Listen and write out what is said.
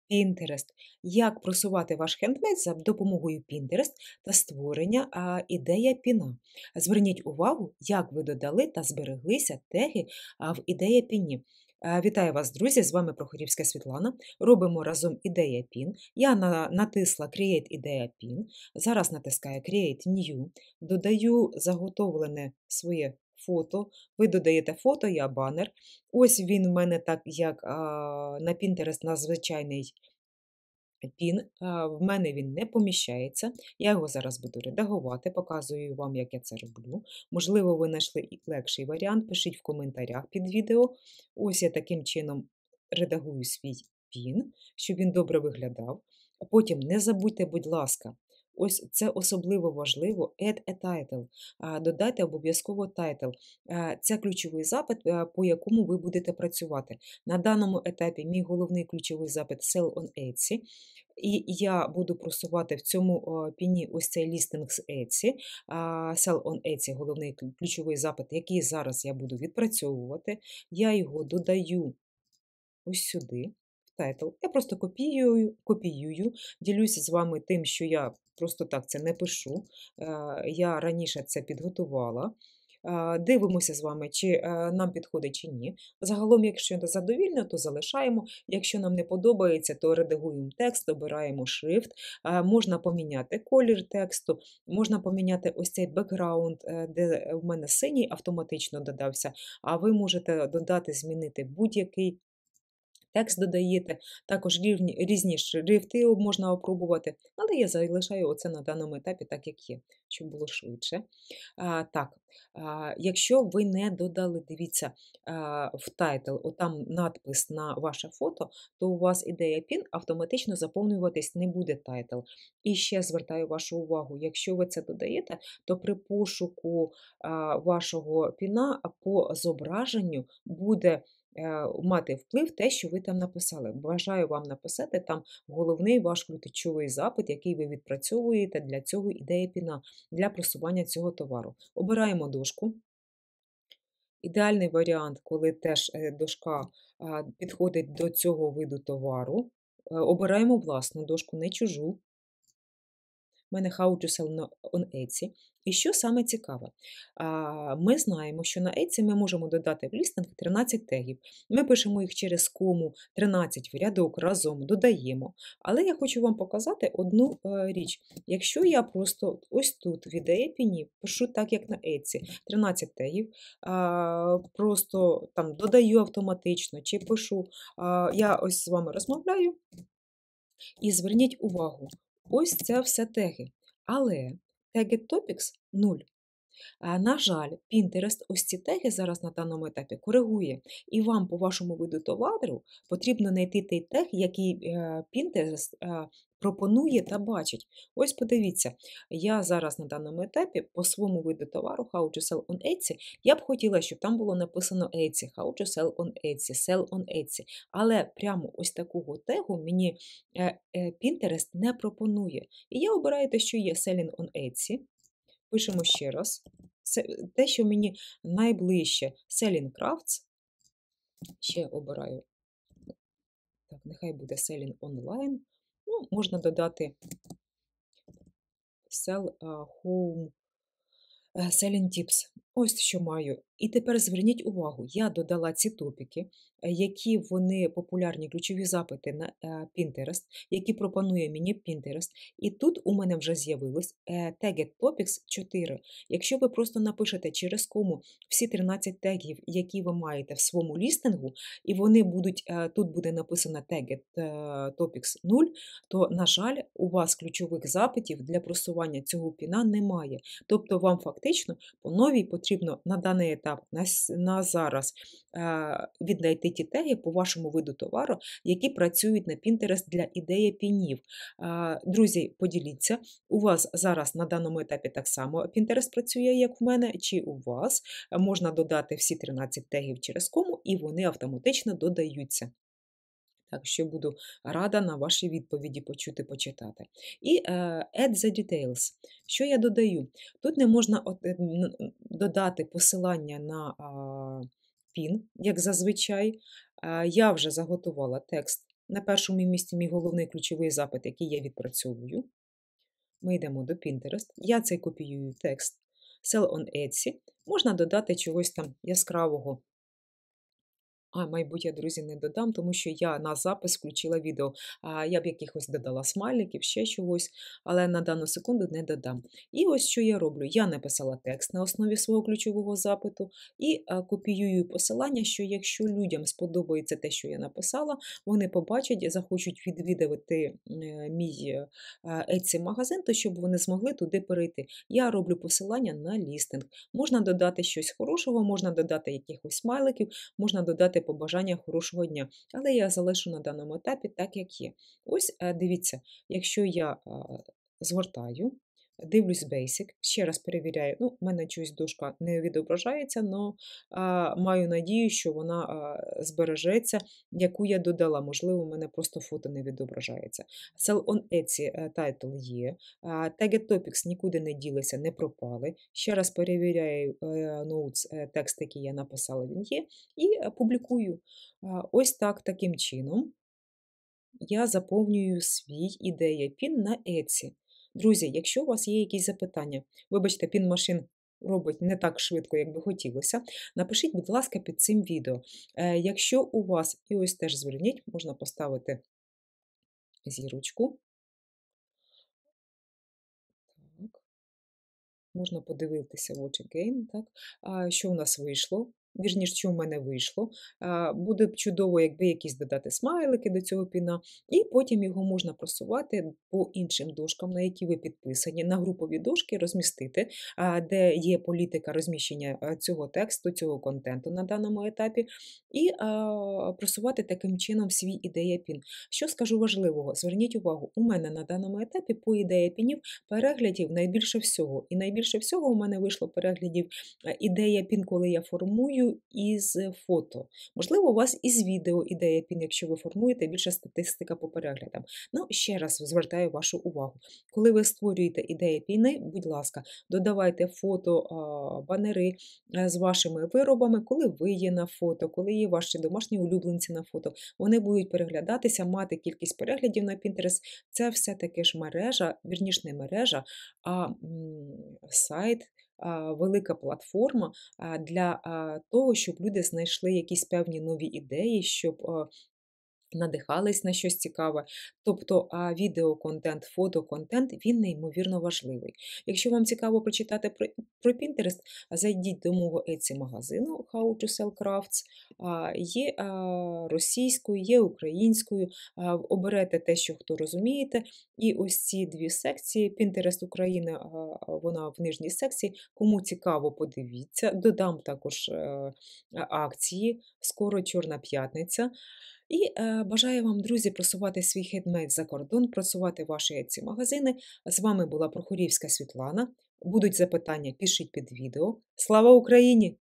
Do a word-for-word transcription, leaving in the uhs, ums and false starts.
Pinterest. Як просувати ваш хендмейд за допомогою Pinterest та створення а, ідея піна. Зверніть увагу, як ви додали та збереглися теги а, в ідея піні. А, Вітаю вас, друзі! З вами Прохорівська Світлана. Робимо разом ідея пін. Я на, натисла Create ідея пін. Зараз натискаю Create New. Додаю заготовлене своє фото. Ви додаєте фото, я банер. Ось він в мене так, як а, на Pinterest на звичайний пін. А, в мене він не поміщається. Я його зараз буду редагувати, показую вам, як я це роблю. Можливо, ви знайшли і легший варіант, пишіть в коментарях під відео. Ось я таким чином редагую свій пін, щоб він добре виглядав. А потім не забудьте, будь ласка, ось це особливо важливо, add a title. А, Додайте обов'язково title. А, Це ключовий запит, а, по якому ви будете працювати. На даному етапі мій головний ключовий запит Sell on Etsy. І я буду просувати в цьому о, піні ось цей лістинг з Etsy, а, Sell on Etsy, головний ключ- ключовий запит, який зараз я буду відпрацьовувати. Я його додаю ось сюди, в title. Я просто копіюю, копіюю, ділюся з вами тим, що я просто так це не пишу. Е, Я раніше це підготувала. Е, Дивимося з вами, чи е, нам підходить чи ні. Загалом, якщо задовільно, то залишаємо. Якщо нам не подобається, то редагуємо текст, обираємо шрифт. Е, Можна поміняти колір тексту, можна поміняти ось цей бекграунд, е, де в мене синій автоматично додався, а ви можете додати, змінити будь-який. Текст додаєте, також різні, різні шрифти можна опробувати, але я залишаю оце на даному етапі так, як є, щоб було швидше. А, так, а, якщо ви не додали, дивіться, а, в тайтл, отам надпис на ваше фото, то у вас ідея пін автоматично заповнюватись не буде тайтл. І ще звертаю вашу увагу, якщо ви це додаєте, то при пошуку а, вашого піна по зображенню буде е, мати вплив те, що ви там написали. Бажаю вам написати там головний ваш ключовий запит, який ви відпрацьовуєте для цього ідея піна, для просування цього товару. Обираємо дошку. Ідеальний варіант, коли теж е, дошка а, підходить до цього виду товару. Е, Обираємо власну дошку, не чужу. У мене How to sell на- on Etsy. І що саме цікаве? А, Ми знаємо, що на Etsy ми можемо додати в лістинг тринадцять тегів. Ми пишемо їх через кому, тринадцять в рядок разом додаємо. Але я хочу вам показати одну е, річ. Якщо я просто ось тут в ідеї піні пишу так, як на Etsy, тринадцять тегів, а, просто там додаю автоматично чи пишу, а, я ось з вами розмовляю, і зверніть увагу, ось це все теги. Але Tagged Topics нуль. А, На жаль, Pinterest ось ці теги зараз на даному етапі коригує. І вам по вашому виду товару потрібно знайти той тег, який е, Pinterest е, пропонує та бачить. Ось подивіться, я зараз на даному етапі по своєму виду товару How to sell on Etsy, я б хотіла, щоб там було написано Etsy, How to sell on Etsy, sell on Etsy. Але прямо ось такого тегу мені е, е, Pinterest не пропонує. І я обираю те, що є Selling on Etsy. Пишемо ще раз. Це те, що мені найближче. Selling Crafts. Ще обираю. Так, нехай буде Selling Online. Ну, можна додати Sell а, Home Е, Selling Tips. Ось що маю. І тепер зверніть увагу, я додала ці топіки, е, які вони популярні ключові запити на е, Pinterest, які пропонує мені Pinterest. І тут у мене вже з'явилось е, Tagged Topics чотири. Якщо ви просто напишете через кому всі тринадцять тегів, які ви маєте в своєму лістингу, і вони будуть, е, тут буде написано Tagged е, Topics нуль, то, на жаль, у вас ключових запитів для просування цього піна немає. Тобто вам фактично по новій потрібно на даний етап, на, с- на зараз е, віднайти ті теги по вашому виду товару, які працюють на Pinterest для ідеї пінів. Е, Друзі, поділіться, у вас зараз на даному етапі так само Pinterest працює, як в мене, чи у вас можна додати всі тринадцять тегів через кому, і вони автоматично додаються. Так що буду рада на ваші відповіді почути, почитати. І е, add the details. Що я додаю? Тут не можна от, е, н- додати посилання на а, пін, як зазвичай. А, я вже заготувала текст На першому місці мій головний ключовий запит, який я відпрацьовую. Ми йдемо до Pinterest. Я цей копіюю текст. Sell on Etsy. Можна додати чогось там яскравого. А, мабуть, я, друзі, не додам, тому що я на запис включила відео. А я б якихось додала смайликів, ще чогось, але на дану секунду не додам. І ось що я роблю. Я написала текст на основі свого ключового запиту і а, копіюю посилання, що якщо людям сподобається те, що я написала, вони побачать і захочуть відвідувати е, мій е, Etsy-магазин, то щоб вони змогли туди перейти. Я роблю посилання на лістинг. Можна додати щось хорошого, можна додати якихось смайликів, можна додати побажання хорошого дня. Але я залишу на даному етапі так, як є. Ось е, дивіться, якщо я е, згортаю, дивлюсь Basic, ще раз перевіряю, ну, в мене чогось дошка не відображається, але маю надію, що вона а, збережеться, яку я додала. Можливо, в мене просто фото не відображається. Sell on Etsy е, title є, а, Tagged Topics нікуди не ділися, не пропали. Ще раз перевіряю е, notes, е, текст, який я написала, він є, і е, публікую. А, ось так, таким чином я заповнюю свій ідея пін на Etsy. Друзі, якщо у вас є якісь запитання, вибачте, пін-машин робить не так швидко, як би хотілося, напишіть, будь ласка, під цим відео. Е, якщо у вас, і ось теж зверніть, можна поставити зірочку. Так. Можна подивитися Watch Again, так? А, що у нас вийшло? Вірніше, що в мене вийшло. А, буде б чудово, якби якісь додати смайлики до цього піна, і потім його можна просувати по іншим дошкам, на які ви підписані, на групові дошки розмістити, а, де є політика розміщення а, цього тексту, цього контенту на даному етапі, і а, просувати таким чином свій ідея пін. Що скажу важливого? Зверніть увагу, у мене на даному етапі по ідея пінів переглядів найбільше всього. І найбільше всього у мене вийшло переглядів е, ідея пін, коли я формую із фото. Можливо, у вас із відео ідея пін, якщо ви формуєте, більша статистика по переглядам. Ну, ще раз звертаю вашу увагу. Коли ви створюєте ідеї піни, будь ласка, додавайте фото, а, банери е, з вашими виробами, коли ви є на фото, коли є ваші домашні улюбленці на фото. Вони будуть переглядатися, мати кількість переглядів на Pinterest. Це все таки ж мережа, вірніш не мережа, а м, сайт, а, велика платформа а, для а, того, щоб люди знайшли якісь певні нові ідеї, щоб а, надихались на щось цікаве. Тобто а, відеоконтент, фотоконтент, він неймовірно важливий. Якщо вам цікаво почитати про, про Pinterest, зайдіть до мого Etsy-магазину How to Sell Crafts. А, Є а, російською, є українською. А, Оберете те, що хто розумієте. І ось ці дві секції, Pinterest Україна, а, вона в нижній секції. Кому цікаво, подивіться. Додам також е, акції. Скоро Чорна п'ятниця. І е, бажаю вам, друзі, просувати свій хендмейд за кордон, просувати ваші Etsy-магазини. З вами була Прохорівська Світлана. Будуть запитання, пишіть під відео. Слава Україні!